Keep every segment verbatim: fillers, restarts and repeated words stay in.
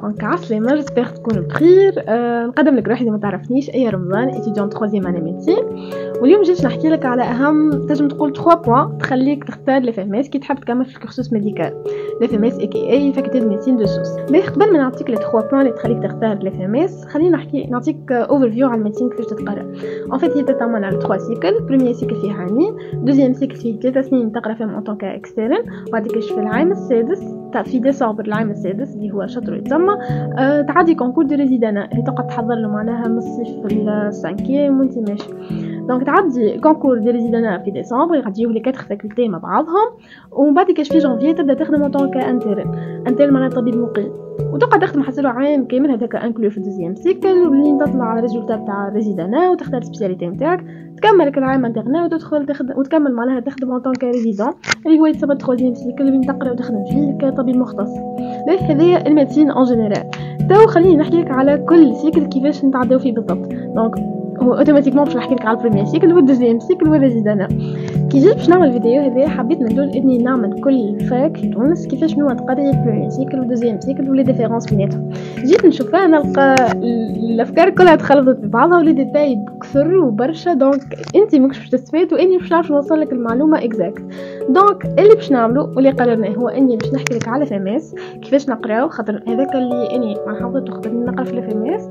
دونك عسلامة، جيسبر تكونوا بخير. أه نقدم لك روحي إذا ما تعرفنيش، أي رمضان étudiante troisième année médecine. واليوم جيت نحكي لك على أهم تنجم تقول ثلاثة بوين تخليك تختار لي فاماس كي تحب تكمل في الكورسوس ميديكال لي فاماس اي كي اي فاكولتي دو ميديسين دو سوس. باهي قبل ما نعطيك لي ثلاثة بوين اللي تخليك تختار لي فاماس، خلينا نحكي نعطيك اوفر فيو على الميديسين كيفاش تتقرا. ان فيت هي تتعمل على ثلاثة سيكل. بريمير سيكل فيه عامين، دوزيام سيكل فيه ثلاثة سنين تقرا فيهم اون طونك اكسترن، وبعد كاش في العام السادس في ديسمبر العام السادس اللي هو شطر يتسمى أه تعدي كونكور دو ريزيدانا اللي تقعد تحضر له معناها من الصيف في السانكيام وانت ماشي. دونك تعدي كونكور دو ريزيدانا في ديسمبر، يعديوه لي كاتر فاكولتي مع بعضهم، ومن بعد كاش في جانفي تبدا تخدم اون طونك انترن انترن معناها طبيب مقيم، وتقعد تخدم حسيلو عام كامل هذاك انكلو في الدوزيام سيكل، واللي تطلع على ريزولتا تاع ريزيدانا وتختار السبيسياليتي نتاعك، تكمل العام انترنا وتدخل تخدم وتكمل معناها تخدم اون طونك ريزيدون اللي هو يتسمى تروازيام سيكل اللي تقرا وتخدم فيه كطبيب مختص. باهي هذه الميديسين اون جينيرال. تو خليني نحكي لك على كل سيكل كيفاش نتعداو فيه بالضبط. دونك هو اوتوماتيكمون باش نحكي لك على البريمير سيكل والدوزيام سيكل والريزيدانا. كي جيت باش نعمل الفيديو هذا حبيت ندل اني نعمل كل فاك في تونس كيفاش نوع تقري البريمير سيكل والدوزيام سيكل ولي ديفيرونس بيناتهم. جيت نشوفها نلقى الافكار كلها تخلطت في بعضها ولي ديتاي كثر وبرشا، دونك انت ماكش باش تستفاد واني باش نعرف نوصل لك المعلومه اكزاكت. دونك اللي باش نعملو واللي قررناه هو اني باش نحكي لك على فاماس كيفاش نقراو، خاطر هذاك اللي اني ما حافظته خاطر نقرا في الفاماس،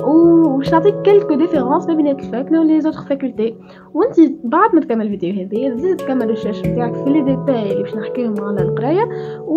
وباش نعطيك كلكو ديفيرونس ما بين الفاك ولي زوتر فاكولتي. وانت بعد ما تكمل الفيديو هذا تزيد تكمل الريشيرش نتاعك في لي ديتاي اللي باش نحكيهم على القرايه،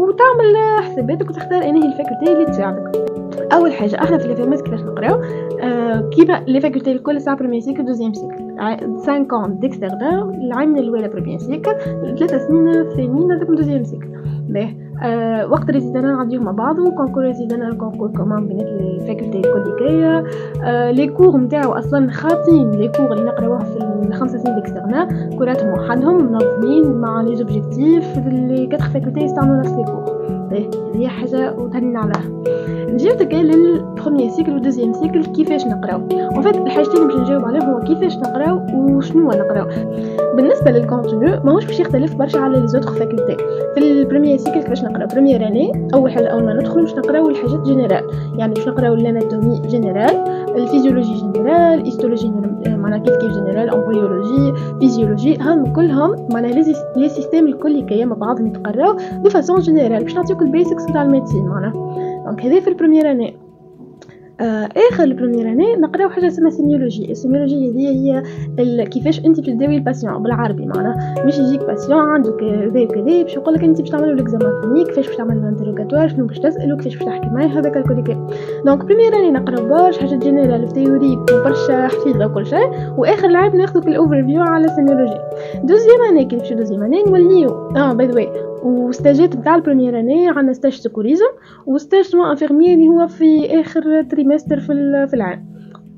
وتعمل حساباتك وتختار انهي الفاكولتي اللي تساعدك. اول حاجه احنا في الفاماس كيفاش نقراو آه كيما لي فاكولتي الكل ساعه بريمير سيكل دوزيام سيكل خمسة عام ديكسترنور العام الاول بريمير سيكل ثلاثة سنين الثانيين هذاك دوزيام سيكل. باهي أه وقت ريزيدانا نعديو مع بعض، وكونكور ريزيدانا كونكور كومان بين الفاكولتي الكليكيه. أه لي كور نتاعو اصلا خاطين لي كور اللي نقراوها في الخمسة سنين ديكسترنا كوراتهم وحدهم منظمين مع لي زوبجيكتيف اللي كاتر فاكولتي يستعملوا نفس لي كور. باهي هذه حاجه وتهنينا عليها. نجيو تكا للبروميير سيكل والدوزيام سيكل كيفاش نقراو. اون فيت الحاجتين اللي باش نجاوب عليهم هو كيفاش نقراو وشنو نقراو. بالنسبه للكونتوني ماهوش باش يختلف برشا على لي زوتر فاكولتي. في البروميير سيكل كيفاش نقراو بريمير اني اول حاجه اول ما ندخل باش نقراو الحاجات جينيرال، يعني باش نقراو الاناتومي جينيرال، الفيزيولوجي جينيرال، هيستولوجي معناها كيف كيف جينيرال، امبريولوجي، فيزيولوجي، ههم كلهم معناها لي سيستيم الكل كي مع بعضهم يتقراو دو فاسون جينيرال باش نعطيوك البيسكس تاع الميديسين معناها. دونك هذه في البروميير اني. آه اخر البروميير اني نقراو حاجه اسمها سيميولوجي. السيميولوجي هذه هي كيفاش انت تداوي الباسيون بالعربي، معناها مش يجيك باسيون عندك كذا وكذا باش يقول لك انت باش تعملوا ليكزامان كلينيك، كيفاش باش تعملوا الانتروغاتوار، شنو باش تسالوا، كيفاش باش تحكي معاه، هذاك الكل كي. دونك بريمير اني نقراو برشا حاجات جينيرال في تيوري وبرشا حفيظه وكل شيء، واخر العام ناخذوا الاوفر فيو على السيميولوجي. دوزيام اني كي نمشيو دوزيام اني نوليو اه باي ذا واي وستاجات نتاع البريمير اني عندنا ستاج سيكوريزم وستاج سوا انفيرميير اللي هو في اخر تريمستر في في العام.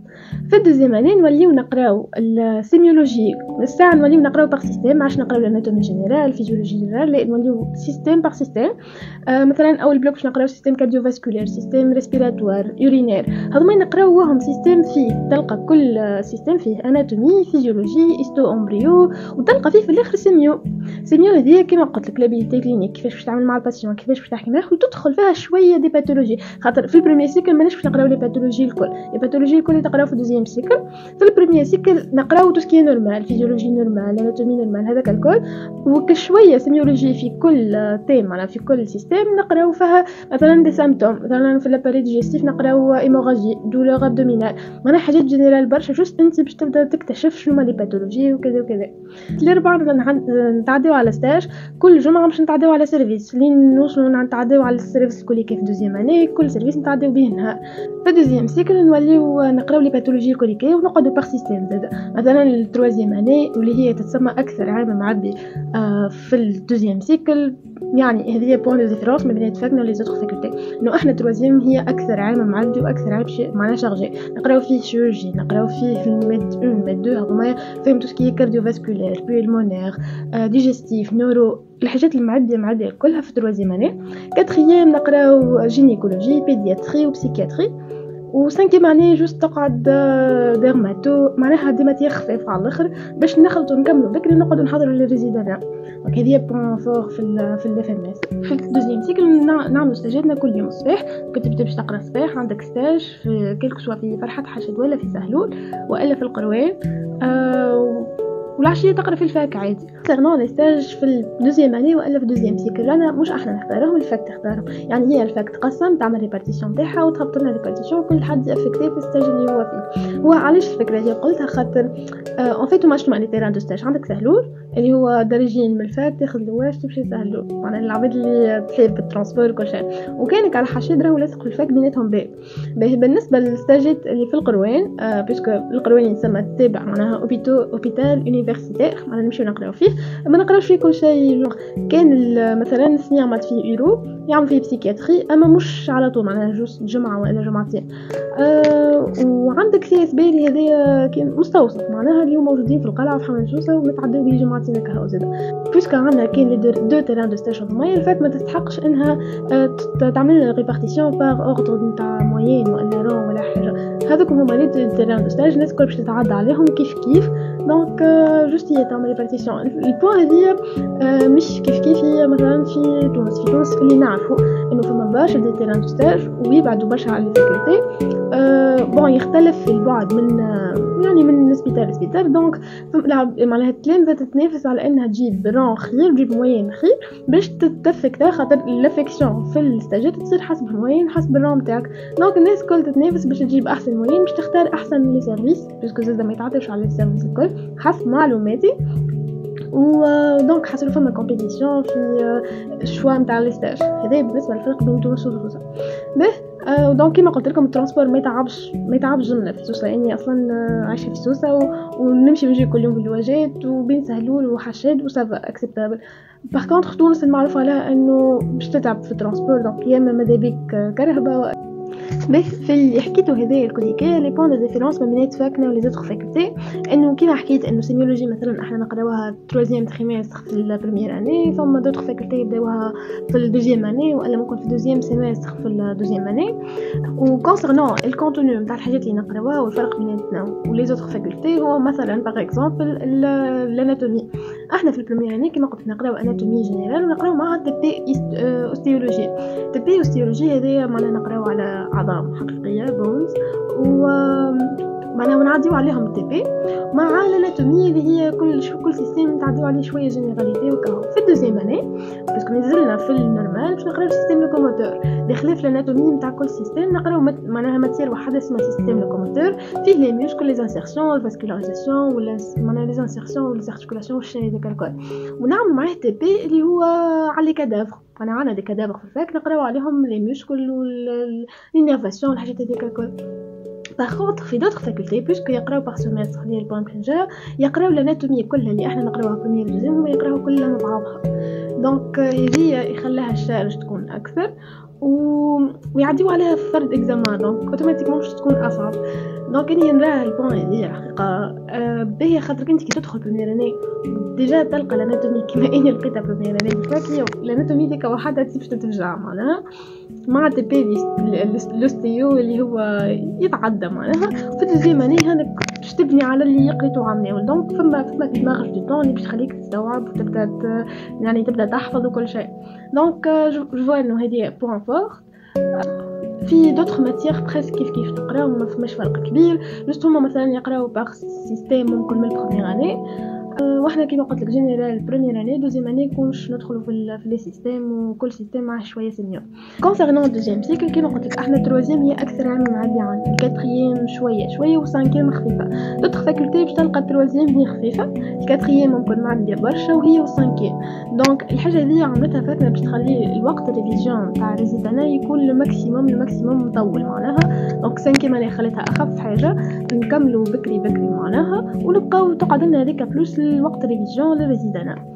في الدوزيام اني نوليو نقراو السيميولوجي الساعه نوليو نقراو بار سيستيم، ماش نقراو الاناتومي جينيرال فيزيولوجي جينيرال، لا نوليو سيستيم بار سيستيم. آه مثلا اول بلوك باش نقراو سيستيم كارديوفاسكولير، سيستيم ريسبيراتوار، يورينير، هذوما نقراوهم سيستيم فيه تلقى كل سيستيم فيه اناتومي فيزيولوجي هيستو امبريو، وتلقى فيه في الاخر سيميو. سيميو هذه كيما قلت لك لابيليتي كلينيك كيفاش باش تعمل مع الباسيون، كيفاش باش تحكي معاه، وتدخل فيها شويه دي باثولوجي، خاطر في البريمير سيكل ماناش باش نقراو لي باثولوجي الكل، لي باثولوجي الكل تقراو في الدوزيام سيكل. في البريمير سيكل نقراو تو سكي نورمال، فيزيولوجي نورمال، اناتومي نورمال، هذاك الكل، وكشويه سيميولوجي في كل تيم معناها في كل سيستيم نقراو فيها مثلا دي سيمبتوم. مثلا في لاباري ديجستيف نقراو ايموراجي، دولور ابدومينال، معناها حاجات جينيرال برشا، جوست انت باش تبدا تكتشف شنو هما لي باثولوجي وكذا وكذا. الاربعه نتعداو على ستاج، كل جمعه باش نتعداو على سيرفيس لين نوصلوا نتعداو على السيرفيس الكلي كيف دوزيام اني، كل سيرفيس نتعداو به نهار. في دوزيام سيكل نوليو نقراو لي باثولوجي الكلي ونقعدوا بار سيستيم زاد. مثلا التروازيام اني واللي هي تتسمى اكثر عام معبي آه في الدوزيام سيكل، يعني هذه بوين دو ديفيرونس ما بين فاكنا ولي زوتر فاكولتي، انه احنا تروازيام هي اكثر عام معبي واكثر عام معناها شارجي، نقراو فيه شيرورجي، نقراو فيه في الميد واحد ميد اثنين هذوما فيهم تو سكي كارديوفاسكولير بيلمونير آه ديجستيف نورو، الحاجات المعبيه معبيه كلها في التروازيام اني. كاتريام نقراو جينيكولوجي بيدياتري وبسيكياتري. وسانكيم اني جوست تقعد ديرماتو معناها دي ماتيغ خفيفه على الاخر باش نخلطوا نكملوا بكري نقعدوا نحضروا لي ريزيدان. دونك هذه بوين فور في ال في الاف ام اس. في الدوزيام سيكل نعملوا ستاجاتنا كل يوم الصباح. كنت تبدا باش تقرا الصباح عندك ستاج في كلك سوا في فرحه حشد ولا في سهلول والا في القروان، أه والعشيه تقرا في الفاك عادي. سيرنون لي ستاج في الدوزيام اني والا في الدوزيام سيكل انا مش احنا نختارهم، الفاك تختارهم. يعني هي الفاك تقسم تعمل ريبارتيسيون تاعها وتهبط لنا ريبارتيسيون كل حد افكتي في الستاج اللي هو فيه. هو علاش الفكره هي قلتها خاطر اون فيت ما شنو لي تيران دو ستاج عندك سهلول اللي هو درجين من الفاك تاخذ لواش تمشي سهلول، معناها العباد اللي تحب بالترانسبور وكل شيء. وكانك على حشد راهو لاصق في الفاك بيناتهم باب. بالنسبه للستاجات اللي في القروان آه بيسكو القروان يسمى تابع معناها اوبيتو اوبيتال يونيفرسيتير، معناها نمشيو نقراو فيه ما نقراوش فيه كل شيء. كان مثلا السنه عملت فيه ايرو يعمل فيه بسيكياتري اما مش على طول معناها جوست جمعه ولا جمعتين. أه وعندك سي اس بي هذايا كان مستوصف معناها اليوم موجودين في القلعه في حمد جوسه ونتعداو به جمعتين هكا زاد. بيسكو عندنا كاين لي دو تيران دو ستاج هذوما الفات ما تستحقش انها تعمل ريبارتيسيون باغ اوردر نتاع موين ولا رون ولا حاجه. هذوك هما لي تيران دو ستاج الناس الكل باش تتعدى عليهم كيف كيف. دونك جوست هي تعمل ريبارتيسيون. البوان هذيا مش كيف كيف هي مثلا في تونس. في تونس اللي نعرفوا انه فما برشا دي تيران دو ستاج ويبعدوا برشا على الفاكولتي. أه بون يختلف البعد من يعني من سبيتال لسبيتال. دونك معناها التلامذه تتنافس على انها تجيب رون خير تجيب موين خير باش تتفك خاطر لافيكسيون في الستاجات تصير حسب الموين حسب الرون تاعك. دونك الناس الكل تتنافس باش تجيب احسن موين باش تختار احسن لي سيرفيس باسكو زاد ما يتعطيوش على لي سيرفيس الكل حسب معلوماتي. ودونك حصلوا فما كومبيتيسيون في الشوا نتاع لي ستاج. هذا بالنسبه للفرق بين تونس وسوسه. به أه دونك كيما قلت لكم الترانسبور ما يتعبش ما يتعبش جمله في سوسه. يعني اصلا عايشه في سوسه و... ونمشي ونجي كل يوم بالواجات وبين سهلول وحشاد وسافا اكسبتابل. باغ كونطخ تونس المعروف عليها انه باش تتعب في الترانسبور. دونك يا اما ماذا بيك كرهبه. بس في اللي حكيته هذايا الكوديكي لي بوين دو ديفيرونس ما بين فاكنا ولي زوتر فاكولتي انه كيما حكيت انه سيميولوجي مثلا احنا نقراوها ترويزيام تريمستر في البريمير اني، ثم دوتر فاكولتي يبداوها في الدوزيام اني ولا ممكن في الدوزيام سيمستر في الدوزيام اني. وكونسيرنون الكونتوني نتاع الحاجات اللي نقراوها والفرق بيناتنا ولي زوتر فاكولتي هو مثلا باغ اكزومبل الاناتومي. احنا في البريمير اني كيما قلت نقراو اناتومي جينيرال ونقراو معها تي بي اوستيولوجي. تي بي اوستيولوجي هذه معناها نقراو على عظام حقيقيه بونز و معناها ونعديو عليهم التي بي مع الاناتومي اللي هي كل شو كل سيستم نتعديو عليه شويه جينيراليتي وكاو. في الدوزيام اني باسكو نزلنا في النورمال باش نقراو سيستم لوكوموتور بخلاف الاناتومي نتاع كل سيستم نقراو معناها ماتير وحده اسمها سيستم لوكوموتور فيه لي ميوسكل لي انسيرسيون الفاسكولاريزاسيون ولا معناها لي انسيرسيون ولا زارتيكولاسيون والشيء هذاك الكل. ونعمل معاه تي بي اللي هو على لي كادافر. انا عندنا دي كادافر في الفاك نقراو عليهم لي ميوسكل والانيرفاسيون الحاجات هذيك الكل. باغ في دوطخ فاكولتي بيسكو يقراو باغ سيمستر ديال البوان بلانجير يقراو الاناتومي كلها اللي احنا نقراوها بروميير دوزيام هما يقراو كلها مع بعضها. دونك هذه يخليها الشارج تكون اكثر و... ويعديو عليها فرد اكزامان. دونك اوتوماتيكمون باش تكون اصعب. دونك اني نراه البوان هذه الحقيقه أه باهيه خاطر انت كي تدخل بروميير اني ديجا تلقى الاناتومي كيما اني لقيتها بروميير اني بالفاكيه. الاناتومي ديك وحدها باش تتفجع معناها مع تي بي لوستيو اللي هو يتعدى معناها. في الدوزيام اني هانك باش تبني على اللي قريتو عامل. دونك فما فما في دماغك دو طون اللي باش تخليك تستوعب وتبدا يعني تبدا تحفظ وكل شيء. دونك جو فوا انه هذه بوين فور. في دوطخ ماتيير بريسك كيف كيف تقراو ما فماش فرق كبير. جوست هما مثلا يقراو باغ سيستيم ممكن من البروميير اني واحنا كيما قلت لك جينيرال بريمير اني دوزيام اني كونش ندخلوا في في لي سيستيم وكل سيستيم معاه شويه سينيور. كونسيرنون دوزيام سيكل كيما قلت لك احنا تروازيام هي اكثر عام معدي عن الكاتريام شويه شويه وسانكيام خفيفه. دوطخ فاكولتي باش تلقى التروازيام هي خفيفه الكاتريام ممكن معديه برشا وهي والسانكيام. دونك الحاجه هذه عملتها فاتنا باش تخلي الوقت الريفيزيون تاع ريزيدانا يكون لو ماكسيموم لو ماكسيموم مطول معناها. دونك سانكيام انا خليتها اخف حاجه نكملوا بكري بكري معناها ونبقاو تقعد لنا هذيك بلوس الوقت ريفيزيون للريزيدانا.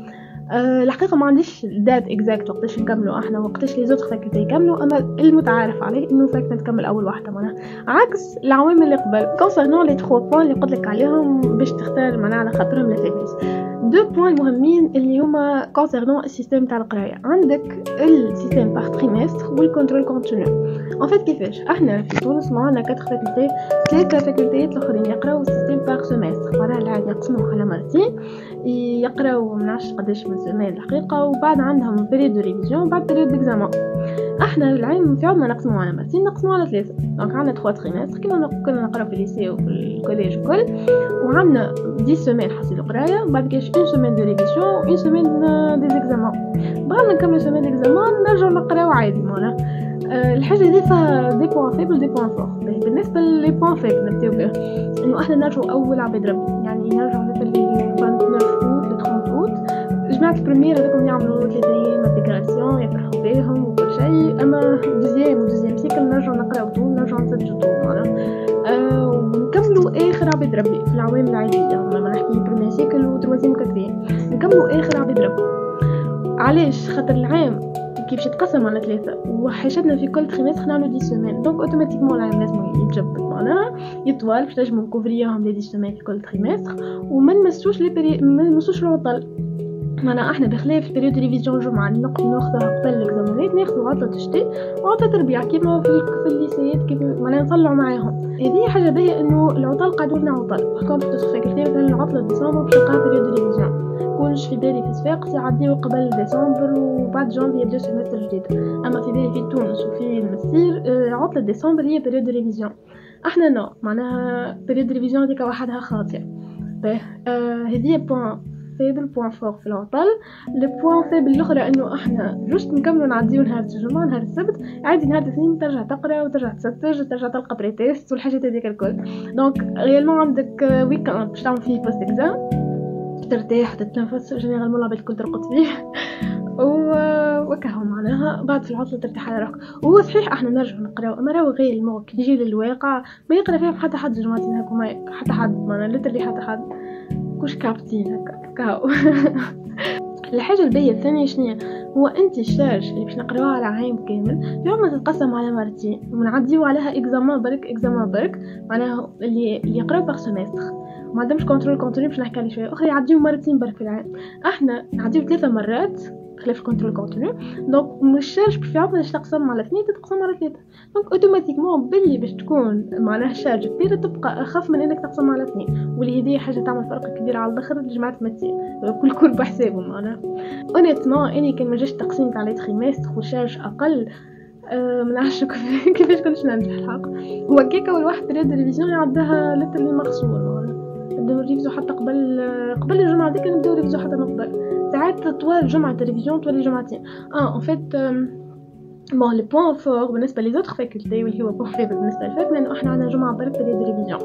أه الحقيقه ما عنديش دات اكزاكت وقتاش نكملوا احنا وقتاش لي زوتر فاكولتي يكملوا، اما المتعارف عليه انه فاكولتي تكمل اول واحده معناها، عكس العوامل اللي قبل. كونسيرنون لي تخوا بوين اللي قلت لك عليهم باش تختار معناها على خاطرهم لافيميس، دو بوين مهمين اللي هما كونسيرنون السيستم تاع القرايه. عندك السيستم باغ تريمستر والكونترول كونتينيو. ان فيت كيفاش احنا في تونس معنا كات فاكولتي، ثلاثه فاكولتيات الاخرين يقراو السيستم باغ سيمستر، معناها العادي يقسموه على مرتين، يقراو ما نعرفش قداش من سنه الحقيقه، وبعد عندهم بيريود دو ريفيزيون وبعد بيريود ديكزامان. احنا العام في عندنا نقسموه على مرتين، نقسموه على ثلاثه. دونك عندنا ثلاثة تريمستر كيما كنا نقراو في الليسي وفي الكوليج وكل، وعندنا عشر سيمين حصيلو قرايه، بعد كاش اون سيمين دو ريفيزيون اون سيمين دي زيكزامان. بعد نكملوا سيمين ديكزامان نرجعوا نقراو عادي معناها. أه الحاجه دي فيها دي بوين فيبل دي بوين فور. بالنسبه لي بوين فيبل نبداو به انه احنا نرجعوا اول عباد ربي، يعني نرجعوا مثل تسعة عشر اوت ل ثلاثين اوت. جماعه البريمير هذوكم يعملوا ثلاثه ايام انتغراسيون يفرحوا بهم وكل شيء، اما دوزيام ودوزيام سيكل نرجعوا نقراو طول، نرجعوا نسجلوا طول معناها. أه ونكملوا اخر عباد ربي في العوام العاديه، لما نحكي بريمير سيكل وتروازيام كاتريام نكملوا اخر عباد ربي. علاش؟ خاطر العام كيفاش يتقسم على ثلاثه وحاجتنا في كل تريمستر نعملوا عشر سيمين، دونك اوتوماتيكمون العام لازم يتجبد معناها يطول باش نجموا نكوفريهم لي عشر سيمين في كل تريمستر، وما نمسوش لي بري... ما نمسوش العطل. معناها احنا بخلاف بريود ريفيزيون جمعه ناخذها قبل الاكزامونات، ناخذوا عطله شتاء وعطله ربيع كيما في في الليسيات، كيف معناها نطلعوا معاهم. هذه حاجه باهيه انه العطل قعدوا لنا عطل. كنت تفكرتي مثلا العطله ديسمبر باش نلقاها بريود ريفيزيون، كلش في بالي في صفاقس يعديو قبل ديسمبر وبعد جانفي يبداو سيمستر جديد، اما في بالي في تونس وفي المسير عطله ديسمبر هي بريود ريفيزيون. احنا نو معناها بريود ريفيزيون هذيك وحدها خاطئه. هذه آه بوين فيبل بوين فور في العطل. البوين فيبل الاخرى انه احنا جوست نكملوا نعديو نهار الجمعه نهار السبت عادي، نهار الاثنين ترجع تقرا وترجع تستر وترجع تلقى بري تيست والحاجات هذيك الكل. دونك ريالمون عندك ويكاند باش تعمل فيه بوست اكزام ترتاح تتنفس، جينيرالمون العباد الكل ترقد فيه وكهو معناها بعد في العطله ترتاح على روحك. وهو صحيح احنا نرجع نقراو، اما راهو غير الموقع كي يجي للواقع ما يقرا فيهم حتى حد جماعتين هكوما، حتى حد معناها ليترلي حتى حد كوش كابتين هكا كاو. الحاجه الباهيه الثانيه شنو هو؟ انت الشارج اللي باش نقراوها على عام كامل في عمر تتقسم على مرتين ونعديو عليها اكزامان برك اكزامان برك، معناها اللي اللي يقراو باغ سيمستر ما عندهمش كنترول كونتينيو باش نحكي عليه شويه اخرى يعديو مرتين برك في العام. احنا نعديو ثلاثه مرات خلاف الكنترول كونتينيو، دونك مش شارج في عمر باش تقسم على اثنين تتقسم على ثلاثه، دونك اوتوماتيكمون باللي باش تكون معناها شارج كبيره تبقى اخف من انك تقسم على اثنين، واللي هذه حاجه تعمل فرق كبير على الاخر لجماعه ماتين كل كل بحسابه معناها. اونيتمون اني كان ما جاش تقسيم تاع لي تريمستر وشارج اقل أه ما نعرفش كيفاش كنتش ننجح الحق. هو كيكا والواحد بريود ريفيزيون يعدها لترلي مغسول معناها، نبداو ريفيزيو حتى قبل قبل الجمعه ديك، نبداو ريفيزيو حتى من قبل، ساعات طوال جمعه ريفيزيون طوال جمعتين. اه ان فيت بون لي بوين فور بالنسبه لي زوتر فاكولتي واللي هو بوين فيبل بالنسبه للفات، لانه احنا عندنا جمعه برك بريود ريفيزيون.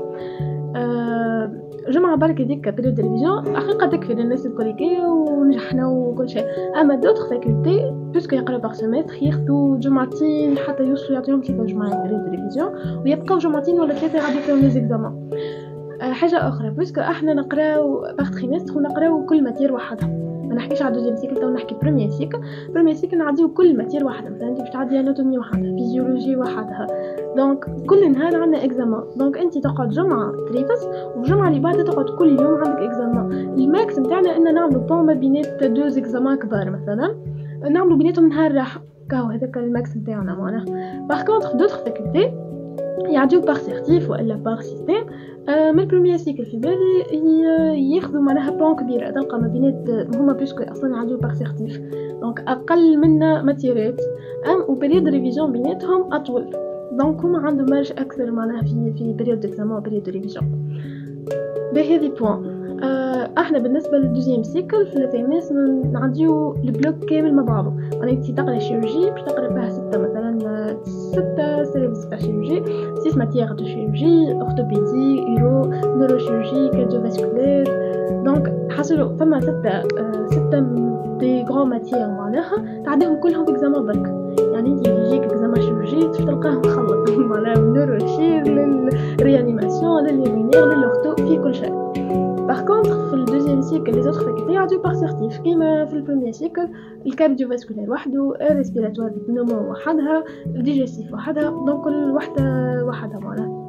آه جمعه برك هذيك بريود ريفيزيون حقيقه تكفي للناس الكوليكيه ونجحنا وكل شيء، اما دوتر فاكولتي باسكو يقراو باغ سيمستر ياخذوا جمعتين حتى يوصلوا يعطيهم ثلاثه جمعات بريود ريفيزيون ويبقاو جمعتين ولا ثلاثه يعديو فيهم لي زيكزامان. أه حاجه اخرى باسكو احنا نقراو باغ تريمستر ونقراو كل ماتير وحدها، ما نحكيش على دوزيام سيكل، تو نحكي بريمير سيكل. بريمير سيكل نعديو كل ماتير وحده، مثلا انت باش تعدي اناتومي وحدها، فيزيولوجي وحدها، دونك كل نهار عندنا اكزامان. دونك انت تقعد جمعه تريفس والجمعه اللي بعدها تقعد كل يوم عندك اكزامان. الماكس نتاعنا ان نعملوا بون ما بينات دوز اكزامان كبار، مثلا نعملوا بيناتهم نهار راحه كاو، هذاك الماكس نتاعنا معناها. باغ كونطخ دوطخ فاكولتي يعديو باغ سيرتيف والا باغ سيستيم. آه من البروميير سيكل في بالي ياخذوا معناها بون كبيره، تلقى ما بينات هما بيسكو اصلا يعديو باغ سيرتيف، دونك اقل منا ماتيرات، ام وبريود ريفيزيون بيناتهم اطول، دونك هما عندهم مارج اكثر معناها في في بريود ديكزامان وبريود ريفيزيون. بهذه بوين آه احنا بالنسبه للدوزيام سيكل في الفيميس نعديو البلوك كامل مع بعضه. انا كنت تقرا شيروجي باش تقرا فيها سته مثلا سته سيرفيس تاع شيروجي، سيس ماتيير دو شيروجي، اورثوبيدي، يورو، نوروشيروجي، كارديوفاسكولير، دونك حصلوا فما سته آه سته دي غران ماتيير معناها تعديهم كلهم اكزامان برك، يعني انت يجيك اكزامان شيروجي تلقاه مخلط معناها نوروشير للريانيماسيون للليمينير للورتو في كل شيء. باغ كونطخ في الدوزيام سيكل لي زوتر فاكولتي يعديو باغ سيرتيف، كيما في البروميير سيكل الكارديو فاسكولير وحده، الريسبيراتوار نومو وحدها، الديجيستيف وحدها، دونك كل وحده وحدها معناها.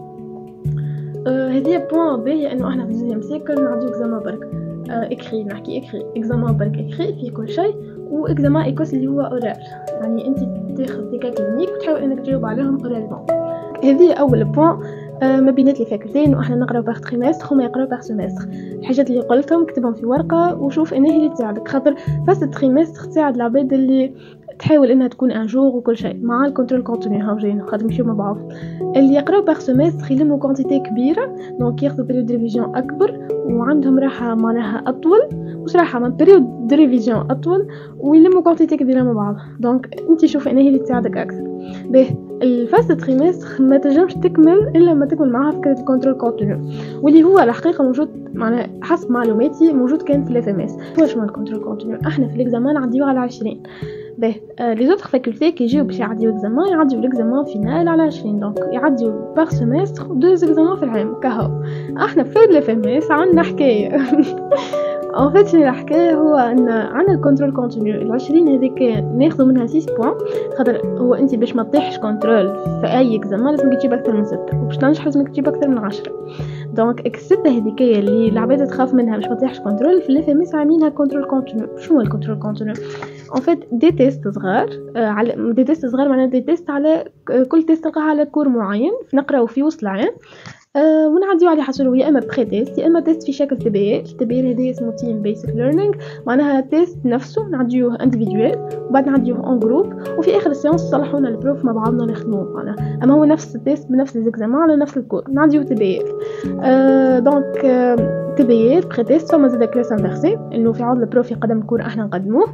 هذه بوان باهي انه احنا في الدوزيام سيكل نعديو اكزامان برك اكري، نحكي اكري اكزامان برك اكري في كل شيء، واكزامان ايكوس اللي هو اورال، يعني انت تاخذ دي كلينيك وتحاول انك تجاوب عليهم اورالمون. هذه اول بوان ما بينات لي فاكولتين، واحنا نقراو باغ تريمستر وما يقراو باغ سيمستر. الحاجات اللي قلتهم كتبهم في ورقه وشوف انها اللي تساعدك، خاطر فاس التريمستر تساعد العباد اللي تحاول انها تكون ان جور وكل شيء مع الكونترول كونتينيو هاو جايين خاطر مشيو مع بعض. اللي يقراو باغ سيمستر يلموا كونتيتي كبيره، دونك ياخذوا بريود ريفيزيون اكبر وعندهم راحه معناها اطول، مش راحه من بريود دو ريفيزيون اطول ويلموا كونتيتي كبيره مع بعض. دونك انت شوف انها اللي تساعدك اكثر. به الفاس تريمستر ما تنجمش تكمل الا ما تكمل معها فكره الكونترول كونتينيو، واللي هو الحقيقه موجود معناها حسب معلوماتي موجود كان في الاف ام اس. واش هو الكونترول كونتينيو؟ احنا في الاكزامان نعديوه على عشرين. به آه لي زوتر فاكولتي كي يجيو باش يعديو اكزامان يعديو الاكزامان فينال على عشرين، دونك يعديو باغ سيمستر دو اكزامان في العام كهو. احنا في الاف ام اس عندنا حكايه ان فيت شنو الحكايه هو ان عندنا الكونترول كونتينيو العشرين هذيك ناخذ منها ستة بوان، خاطر هو انت باش ما تطيحش كونترول في اي اكزامان لازم تجيب اكثر من ستة، وباش تنجح لازم تجيب اكثر من عشرة. دونك الستة هذيك اللي العباد تخاف منها باش ما تطيحش كونترول في الاف ام اس عاملينها كونترول كونتينيو. شنو هو الكونترول كونتينيو؟ ان فيت دي تيست صغار، آه على دي تيست صغار معناها دي تيست على كل تيست تلقاها على كور معين نقراو في وسط العام، أه ونعديو عليه حصلوا يا اما بري تيست يا اما تيست في شكل تبير. التبير هذا اسمه تيم بيسك ليرنينغ، معناها تيست نفسه نعديوه انديفيدوال وبعد نعديوه اون جروب، وفي اخر السيونس صلحونا البروف مع بعضنا نخدموه معناها. اما هو نفس التيست بنفس الاكزامان على نفس الكور نعديوه تبير. أه دونك أه تبير بري تيست فما زاد كلاس انفيرسي انه في عوض البروف يقدم الكور احنا نقدموه،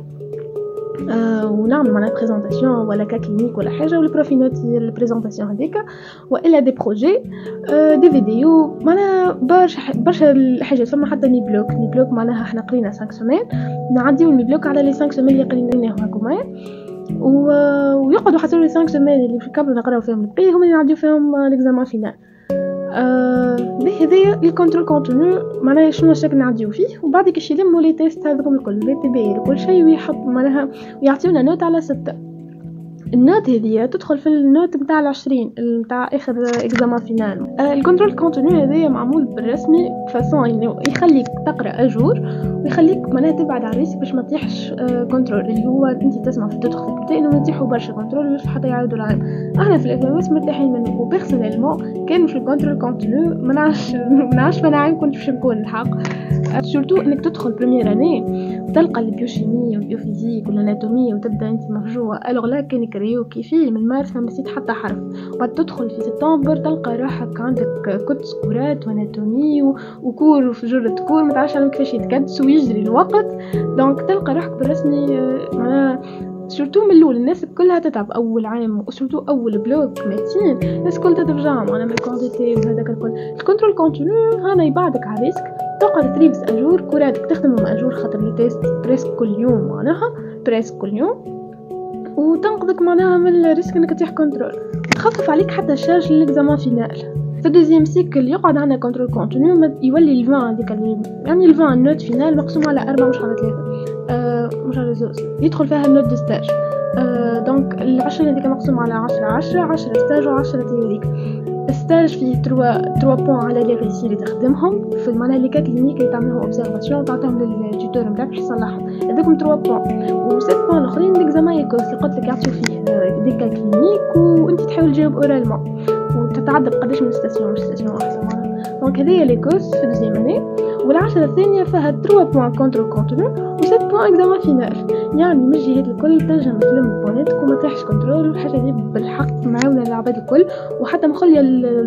آه ونعمل معنا بريزونطاسيون ولا كا كلينيك ولا حاجه والبروفينوتي البريزونطاسيون هذيك، والا دي بروجي آه دي فيديو معنا برشا برشا الحاجات. فما حتى مي بلوك مي بلوك معناها احنا قرينا خمس سمان نعديو المي بلوك على لي خمس سمان اللي قريناهم هكوما، ويقعدوا حتى لي خمس سمان اللي في كامل نقراو فيهم البقيه هم اللي نعديو فيهم ليكزامان فينال. آه بهذايا الكونترول كونتينيو معناها شنو الشكل نعديو فيه، وبعد كي يلموا لي تيست هذوكم الكل لي تي بي وكل شيء ويحط معناها ويعطيونا نوت على ستة. النوت هذه تدخل في النوت نتاع العشرين نتاع اخر اكزامان فينال. آه الكونترول كونتينيو هذايا معمول بالرسمي فاسون انه يخليك تقرا اجور ويخليك معناها تبعد على راسك باش ما تطيحش آه كنترول، اللي هو انت تسمع في الدوتر فاكولتي انه يطيحوا برشا كنترول ويرفع حتى يعاودوا العام. احنا في الاف ام اس مرتاحين منه، وبيرسونيلمون كان في الكونترول كونتينيو ما نعرفش ما نعرفش انا عام كنت باش نكون الحق. سورتو انك تدخل بريمير اني وتلقى البيوشيمي والبيوفيزيك والاناتومي وتبدا انت مفجوعه، الوغ لا كان كريو كيفي من مارس ما نسيت حتى حرف، وبعد تدخل في سبتمبر تلقى روحك عندك كتس كورات واناتومي وكور وفي جرة كور ما تعرفش على كيفاش يتكدس ويجري الوقت. دونك تلقى روحك بالرسمي معناها سورتو من الاول الناس كلها تتعب اول عام، وسورتو اول بلوك ميتين الناس كلها تتفجع معناها من الكونديتي وهذاك الكل. الكنترول كونتينيو هانا يبعدك على ريسك، تقعد تريبس اجور كوراتك تخدمهم اجور خاطر لي تيست بريسك كل يوم معناها بريسك كل يوم، وتنقذك معناها من الريسك انك تطيح كنترول، تخفف عليك حتى الشارج للاكزامان فينال. في الدوزيام سيكل يقعد عندنا كنترول كونتينيو يولي الفان هذيك يعني الفان النوت فينال مقسوم على أربعة مش على ثلاثة، أه مش على زوز يدخل فيها النوت دو ستاج. أه دونك العشرة هذيك مقسوم على عشرة عشرة عشرة ستاج وعشرة تيوريك. الستاج فيه تروا تروا بوان على لي ريسي اللي تخدمهم في معناها لي كا كلينيك اللي تعملهم اوبزرفاسيون وتعطيهم للتيتور نتاعك باش يصلحهم، هذوكم تروا بوان. وست بوان الاخرين ليكزامان يكوس اللي قلت لك يعطيو فيه دي كا كلينيك وانت تحاول تجاوب اورالمون وتتعدى بقداش من ستاسيون مش ستاسيون واحده معناها. دونك هذيا لي كوس في دوزيام اني، والعشرة الثانيه فيها تروا بوان كونترول كونتينيو وست بوان اكزامان فينال، يعني من الجهات الكل تنجم تلم بواناتك وما تطيحش كنترول. والحاجه دي بالحق معاونه للعباد الكل وحتى مخليه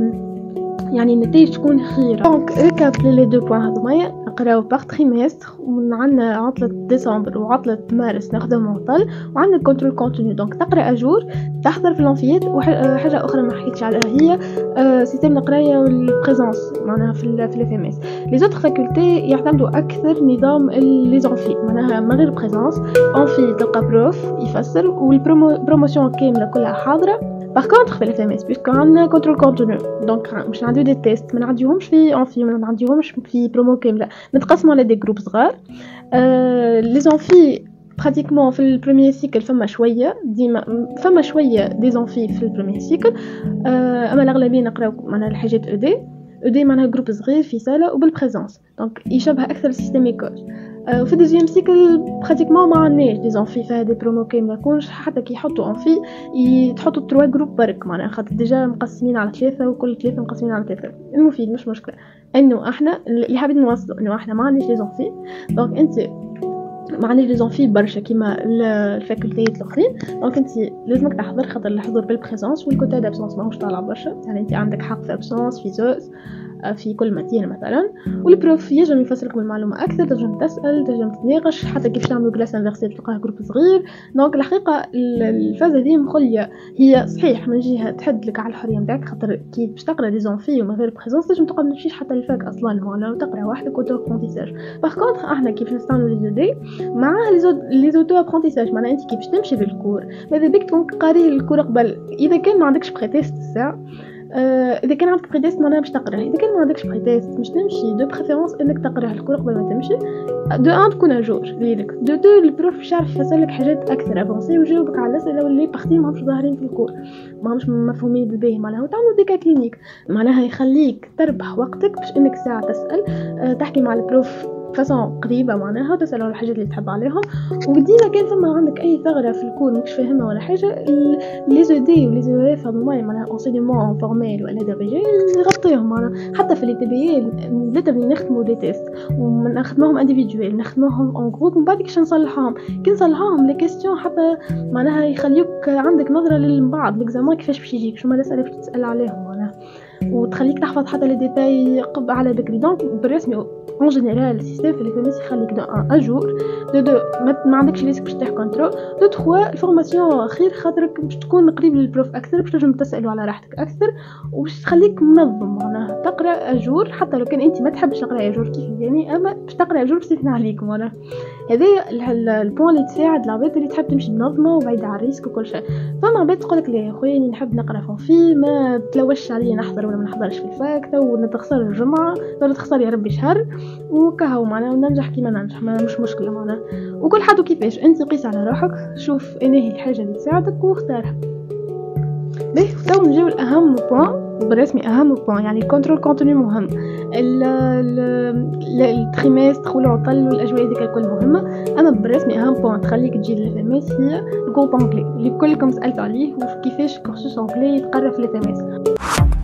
يعني النتائج تكون خيره. دونك ريكاب لي دو بوين هذوما نقراو باغ تريمستر، وعندنا عطله ديسمبر وعطله مارس ناخذهم معطل، وعندنا الكونترول كونتينيو دونك تقرا اجور تحضر في الانفيات. وحاجه اخرى ما حكيتش عليها هي أه سيستم القرايه والبريزونس معناها في ال في الاف ام اس. لي زوتر فاكولتي يعتمدوا اكثر نظام لي زونفي معناها من غير بريزونس، انفي تلقى بروف يفسر والبروموسيون كامله كلها حاضره. باغ كونطخ في الاف ام اس بيسكو عندنا كنترول كونتوني دونك مش نعديو دي تيست، ما نعديوهمش في انفي، ما نعديوهمش في برومو كامله، نتقسموا على دي جروب صغار. لي زونفي براتيكمون في البروميير سيكل فما شويه ديما فما شويه دي زونفي في البروميير سيكل، اما الاغلبيه نقراو معناها الحاجات او دي او دي معناها جروب صغير في ساله وبالبريزونس، دونك يشبه اكثر السيستم ايكول. وفي الدوزيام سيكل براتيكمون ما عندناش دي زونفي فيها دي برومو كامله، كونش حتى كي يحطوا انفي يتحطوا تروا جروب برك معناها خاطر ديجا مقسمين على ثلاثه وكل ثلاثه مقسمين على ثلاثه. المفيد مش مشكله انه احنا اللي حابين نوصلوا انه احنا ما عندناش دي زونفي، دونك انت ما عنديش لي زونفي برشا كيما الفاكولتيات الاخرين، دونك انت لازمك تحضر خاطر الحضور بالبريزونس والكوتا دابسونس ماهوش طالع برشا، يعني انت عندك حق في ابسونس في زوز في كل ماتير مثلا، والبروف يجم يفسر لكم المعلومه اكثر، تنجم تسال تنجم تتناقش حتى كيف تعملوا كلاس انفيرسي تلقاه جروب صغير. دونك الحقيقه الفازه دي مخليه هي صحيح من جهه تحد لك على الحريه نتاعك، خاطر كي باش تقرا دي زونفي ومن غير بريزونس تنجم تقعد تمشيش حتى الفاك اصلا ولا تقرا وحدك وتو ابرونتيساج. باغ كونطخ احنا كيف نستعملوا لي زودي مع لي زوتو ابرونتيساج، معناها انت كي باش تمشي للكور ماذا بك تكون قاري الكور قبل، اذا كان ما عندكش بري تيست الساعه آه، اذا كان عندك بري تيست معناها باش تقراه، اذا كان ما عندكش بري تيست باش تمشي دو بريفيرونس انك تقراه الكور قبل ما تمشي. دو ان تكون اجور ليك، دو دو البروف باش يعرف يفسر لك حاجات اكثر افونسي ويجاوبك على الاسئله واللي بارتي ماهمش ظاهرين في الكور ماهمش مفهومين بالباهي، معناها وتعملوا ديكا كلينيك معناها يخليك تربح وقتك باش انك ساعه تسال أه تحكي مع البروف فاصون قريبه معناها تسأل على الحاجات اللي تحب عليهم. وديما كان فما عندك اي ثغره في الكور مش فاهمها ولا حاجه، لي زو دي ولي زو اف هذوما معناها انسينمون فورميل ولا دي ريجي يغطيهم معناها. حتى في لي تي بي اي زيت نخدموا دي تيست ونخدموهم انديفيدويل نخدموهم اون جروب ومن بعد كيش نصلحوهم كي نصلحوهم لي كيستيون حتى معناها يخليوك عندك نظره للبعض ليكزامان كيفاش باش يجيك شو ما الاسئله باش تسال عليهم معناها، وتخليك تحفظ حتى لي ديتاي قب على بكري. دونك بالرسمي اون جينيرال السيستم في الفيميس يخليك دو ان اجور، دو دو ما عندكش ريسك باش تحكي كونترول، دو تخوا الفورماسيون خير خاطرك باش تكون قريب للبروف اكثر باش تنجم تسالوا على راحتك اكثر وباش تخليك منظم معناها تقرا اجور حتى لو كان انت ما تحبش تقرا اجور كيف يعني، اما باش تقرا اجور باش يثنى عليك معناها. هذا البوين اللي تساعد العباد اللي تحب تمشي منظمه وبعيده على الريسك وكل شيء. فما عباد تقول لك لا يا خويا اني نحب نقرا فونفي ما تلوش عليا نحضر ولا ما نحضرش في الفاك تو نتخسر الجمعه ولا تخسر يا ربي شهر وكهو معناها وننجح كيما ننجح ما مش مشكله معناها، وكل حد كيفاش انت قيس على روحك شوف ايه هي الحاجه اللي تساعدك واختارها. باهي تو نجيو الاهم بوين بالرسمي اهم بوين يعني الكنترول كونتوني مهم، التريمستر والعطل والاجواء ديك الكل مهمه، اما بالرسمي اهم بوين تخليك تجي للفيميس هي الجروب انجلي اللي كلكم سالتوا عليه وكيفاش كورسوس انجلي يتقرا في الفيميس.